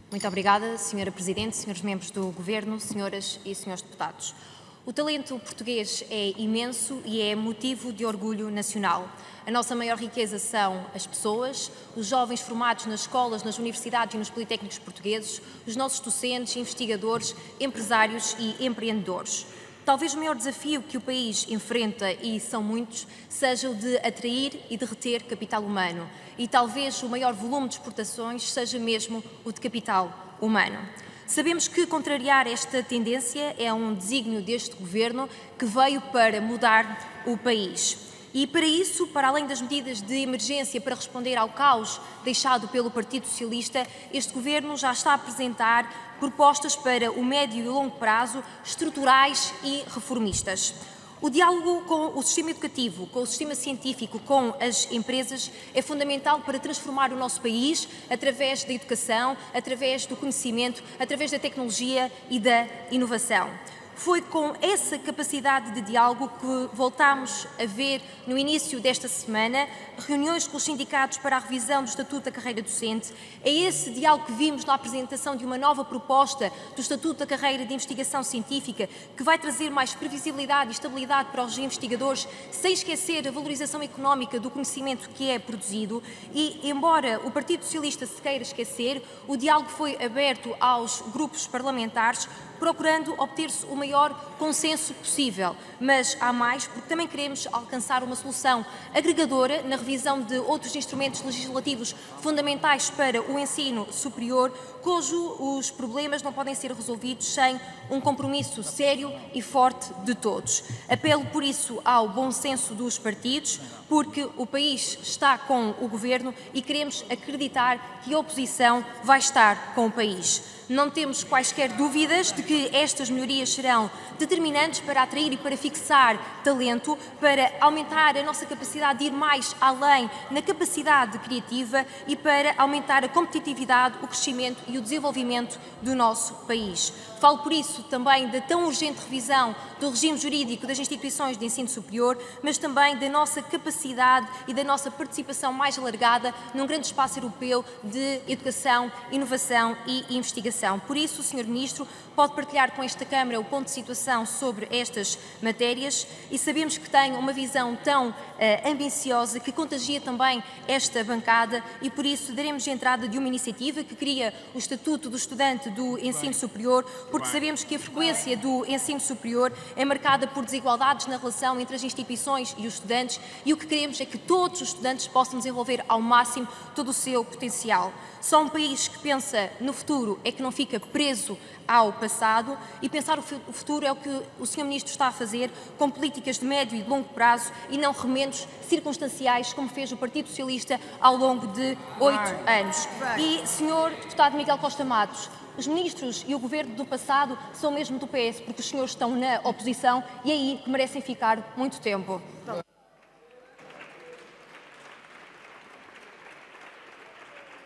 Muito obrigada, Sra. Presidente, Srs. Membros do Governo, Senhoras e Senhores Deputados. O talento português é imenso e é motivo de orgulho nacional. A nossa maior riqueza são as pessoas, os jovens formados nas escolas, nas universidades e nos politécnicos portugueses, os nossos docentes, investigadores, empresários e empreendedores. Talvez o maior desafio que o país enfrenta, e são muitos, seja o de atrair e de reter capital humano. E talvez o maior volume de exportações seja mesmo o de capital humano. Sabemos que contrariar esta tendência é um desígnio deste Governo que veio para mudar o país. E para isso, para além das medidas de emergência para responder ao caos deixado pelo Partido Socialista, este Governo já está a apresentar propostas para o médio e o longo prazo, estruturais e reformistas. O diálogo com o sistema educativo, com o sistema científico, com as empresas é fundamental para transformar o nosso país através da educação, através do conhecimento, através da tecnologia e da inovação. Foi com essa capacidade de diálogo que voltámos a ver no início desta semana reuniões com os sindicatos para a revisão do Estatuto da Carreira Docente. É esse diálogo que vimos na apresentação de uma nova proposta do Estatuto da Carreira de Investigação Científica, que vai trazer mais previsibilidade e estabilidade para os investigadores, sem esquecer a valorização económica do conhecimento que é produzido. E, embora o Partido Socialista se queira esquecer, o diálogo foi aberto aos grupos parlamentares, procurando obter-se o maior consenso possível. Mas há mais, porque também queremos alcançar uma solução agregadora na revisão de outros instrumentos legislativos fundamentais para o ensino superior, cujos problemas não podem ser resolvidos sem um compromisso sério e forte de todos. Apelo, por isso, ao bom senso dos partidos, porque o país está com o Governo e queremos acreditar que a oposição vai estar com o país. Não temos quaisquer dúvidas de que estas melhorias serão determinantes para atrair e para fixar talento, para aumentar a nossa capacidade de ir mais além na capacidade criativa e para aumentar a competitividade, o crescimento e o desenvolvimento do nosso país. Falo, por isso, também da tão urgente revisão do regime jurídico das instituições de ensino superior, mas também da nossa capacidade e da nossa participação mais alargada num grande espaço europeu de educação, inovação e investigação. Por isso, o Sr. Ministro pode partilhar com esta Câmara o ponto de situação sobre estas matérias e sabemos que tem uma visão tão ambiciosa que contagia também esta bancada e, por isso, daremos entrada de uma iniciativa que cria o Estatuto do Estudante do Ensino Superior, porque sabemos que a frequência do ensino superior é marcada por desigualdades na relação entre as instituições e os estudantes e o que queremos é que todos os estudantes possam desenvolver ao máximo todo o seu potencial. Só um país que pensa no futuro é que não fica preso ao passado e pensar o futuro é o que o Sr. Ministro está a fazer com políticas de médio e de longo prazo e não remendos circunstanciais como fez o Partido Socialista ao longo de 8 anos. E, Sr. Deputado Miguel Costa Matos, os ministros e o governo do passado são mesmo do PS, porque os senhores estão na oposição e aí que merecem ficar muito tempo.